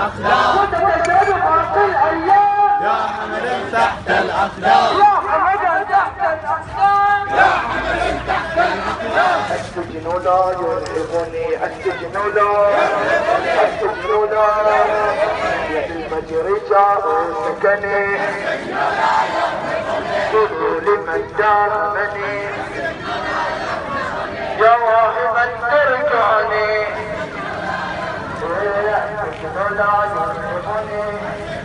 الأقدام وتتشابه في الأيام يا حمل تحت الأقدام يا حمدا تحت الأقدام يا حمل تحت الأقدام. السجن لا يرهبني السجن لا يا المجري جاء سكني قولوا لمن دامني يا واهبا ترجعني السجن لا يرهبني